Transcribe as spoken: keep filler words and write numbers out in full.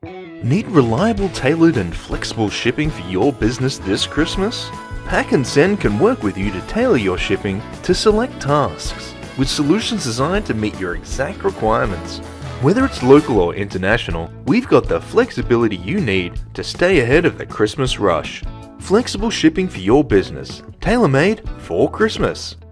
Need reliable, tailored and flexible shipping for your business this Christmas? Pack and Send can work with you to tailor your shipping to select tasks, with solutions designed to meet your exact requirements. Whether it's local or international, we've got the flexibility you need to stay ahead of the Christmas rush. Flexible shipping for your business, tailor-made for Christmas.